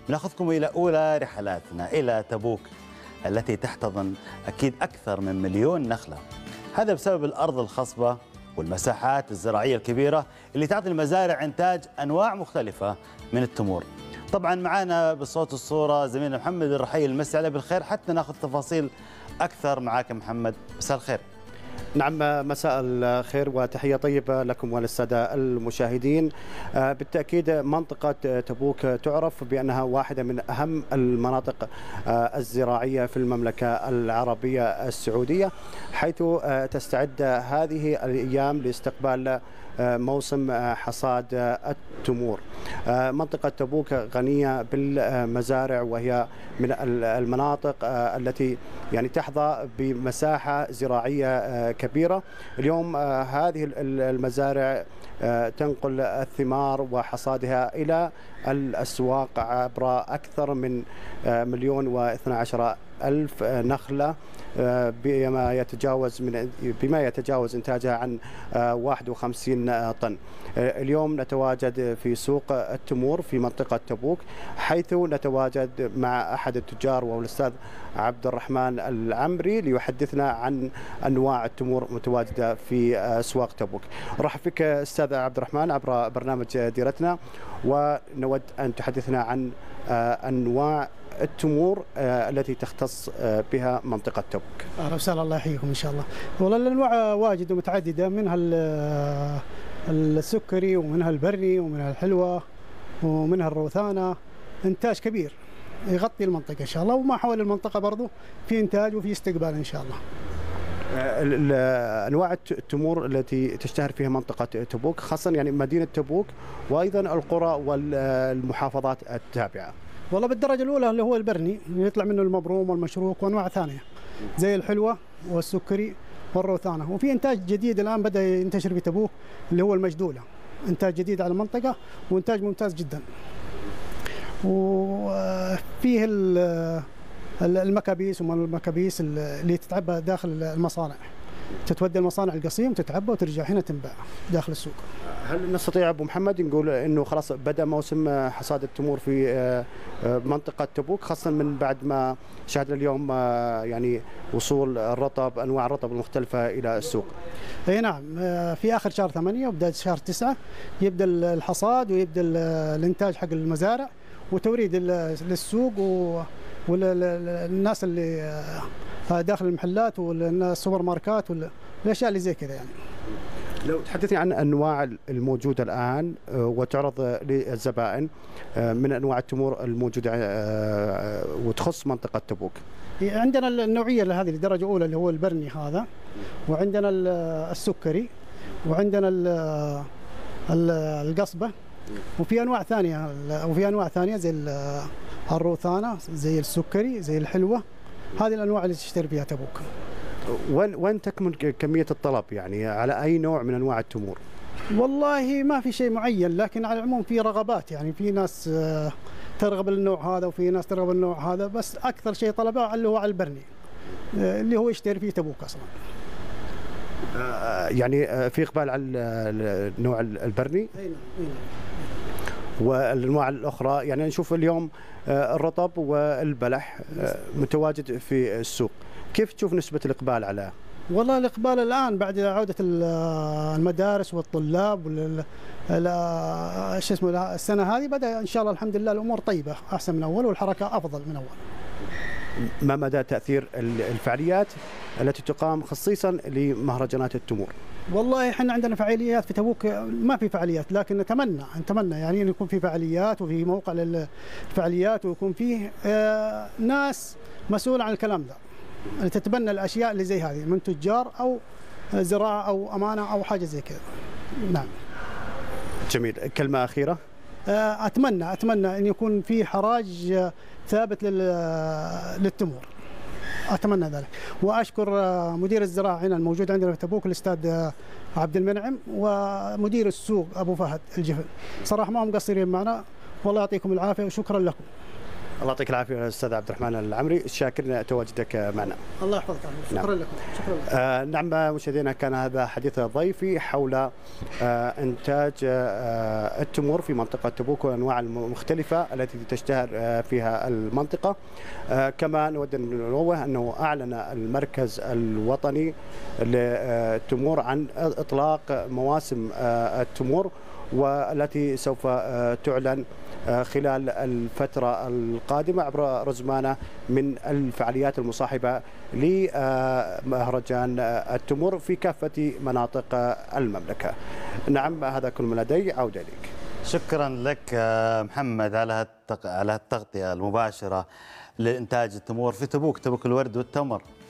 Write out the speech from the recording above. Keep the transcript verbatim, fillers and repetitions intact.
بناخذكم إلى أولى رحلاتنا إلى تبوك التي تحتضن أكيد أكثر من مليون نخلة. هذا بسبب الأرض الخصبة والمساحات الزراعية الكبيرة اللي تعطي المزارع إنتاج أنواع مختلفة من التمور. طبعا معنا بالصوت والصورة زميلنا محمد الرحيل، المسي عليه بالخير حتى ناخذ تفاصيل أكثر معاك محمد. مساء الخير. نعم، مساء الخير وتحية طيبة لكم وللسادة المشاهدين. بالتأكيد منطقة تبوك تعرف بأنها واحدة من أهم المناطق الزراعية في المملكة العربية السعودية، حيث تستعد هذه الأيام لاستقبال موسم حصاد التمور. منطقة تبوك غنية بالمزارع، وهي من المناطق التي يعني تحظى بمساحة زراعية كبيرة. اليوم هذه المزارع تنقل الثمار وحصادها إلى الأسواق عبر أكثر من مليون واثنى عشر ألف نخلة، بما يتجاوز من بما يتجاوز إنتاجها عن واحد وخمسين طن. اليوم نتواجد في سوق التمور في منطقة تبوك، حيث نتواجد مع أحد التجار وهو الأستاذ عبد الرحمن العمري ليحدثنا عن أنواع التمور المتواجدة في أسواق تبوك. رحب بك أستاذ عبد الرحمن عبر برنامج ديرتنا، ونود أن تحدثنا عن أنواع التمور التي تختص بها منطقة تبوك. أهلا وسهلا، الله يحييكم إن شاء الله. والله الأنواع واجد ومتعددة، منها السكري ومنها البري ومنها الحلوة ومنها الروثانة. إنتاج كبير يغطي المنطقة إن شاء الله، وما حول المنطقة برضو في إنتاج وفي استقبال إن شاء الله. أنواع التمور التي تشتهر فيها منطقة تبوك، خاصة يعني مدينة تبوك وأيضا القرى والمحافظات التابعة. والله بالدرجة الأولى اللي هو البرني يطلع منه المبروم والمشروك وأنواع ثانية زي الحلوة والسكري والروثانة. وفي إنتاج جديد الآن بدأ ينتشر في تبوك اللي هو المجدولة، إنتاج جديد على المنطقة وإنتاج ممتاز جدا. وفيه المكابيس ومن المكابيس اللي تتعبى داخل المصانع، تتودى المصانع القصيم تتعبى وترجع هنا تنباع داخل السوق. هل نستطيع أبو محمد نقول أنه خلاص بدأ موسم حصاد التمور في منطقة تبوك، خاصة من بعد ما شاهدنا اليوم يعني وصول الرطب، أنواع الرطب المختلفة إلى السوق؟ أي نعم، في آخر شهر ثمانية وبداية شهر تسعة يبدأ الحصاد ويبدأ الإنتاج حق المزارع وتوريد للسوق والناس اللي داخل المحلات والسوبر ماركات والأشياء اللي زي كذا. يعني لو تحدثني عن أنواع الموجودة الآن وتعرض للزبائن من أنواع التمور الموجودة وتخص منطقة تبوك. عندنا النوعية هذه لدرجة أولى اللي هو البرني هذا، وعندنا السكري، وعندنا القصبة، وفي أنواع ثانية وفي أنواع ثانية زي الروثانة، زي السكري، زي الحلوة. هذه الأنواع اللي تشتري فيها تبوك. وين وين تكمن كمية الطلب يعني على أي نوع من أنواع التمور؟ والله ما في شيء معين، لكن على العموم في رغبات، يعني في ناس ترغب النوع هذا وفي ناس ترغب النوع هذا، بس أكثر شيء طلبه اللي هو على البرني اللي هو يشتري فيه تبوك أصلا. يعني في إقبال على النوع البرني؟ أي نعم. أي نعم. والأنواع الأخرى يعني نشوف اليوم الرطب والبلح متواجد في السوق، كيف تشوف نسبة الإقبال عليه؟ والله الإقبال الآن بعد عودة المدارس والطلاب وال شو اسمه السنة هذه بدأ إن شاء الله الحمد لله الأمور طيبة أحسن من أول والحركة أفضل من أول. ما مدى تأثير الفعاليات التي تقام خصيصا لمهرجانات التمور؟ والله احنا عندنا فعاليات في تبوك، ما في فعاليات لكن نتمنى نتمنى يعني ان يكون في فعاليات وفي موقع للفعاليات ويكون فيه آه ناس مسؤول عن الكلام ده اللي تتبنى الاشياء اللي زي هذه من تجار او زراعه او امانه او حاجه زي كذا. نعم. جميل. كلمه اخيره؟ آه اتمنى اتمنى ان يكون في حراج ثابت للتمور، اتمنى ذلك. واشكر مدير الزراعه هنا الموجود عندنا في تبوك الاستاذ عبد المنعم، ومدير السوق ابو فهد الجفل، صراحه ما هم مقصرين معنا، والله يعطيكم العافيه وشكرا لكم. الله يعطيك العافيه استاذ عبد الرحمن العمري، شاكرنا تواجدك معنا. الله يحفظك. شكرا نعم. لكم. شكرا لكم. آه نعم مشاهدينا، كان هذا حديث ضيفي حول آه انتاج آه التمور في منطقه تبوك والانواع المختلفه التي تشتهر آه فيها المنطقه. آه كما نود ان ننوه انه اعلن المركز الوطني للتمور عن اطلاق مواسم آه التمور، والتي سوف آه تعلن خلال الفترة القادمة عبر رزمانة من الفعاليات المصاحبة لمهرجان التمور في كافة مناطق المملكة. نعم هذا كل من لدي، عودة لك. شكرا لك محمد على على التغطية المباشرة لإنتاج التمور في تبوك، تبوك الورد والتمر.